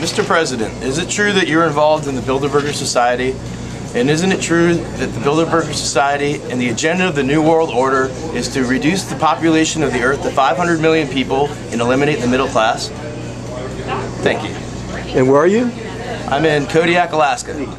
Mr. President, is it true that you're involved in the Bilderberger Society? And isn't it true that the Bilderberger Society and the agenda of the New World Order is to reduce the population of the Earth to 500 million people and eliminate the middle class? Thank you. And where are you? I'm in Kodiak, Alaska.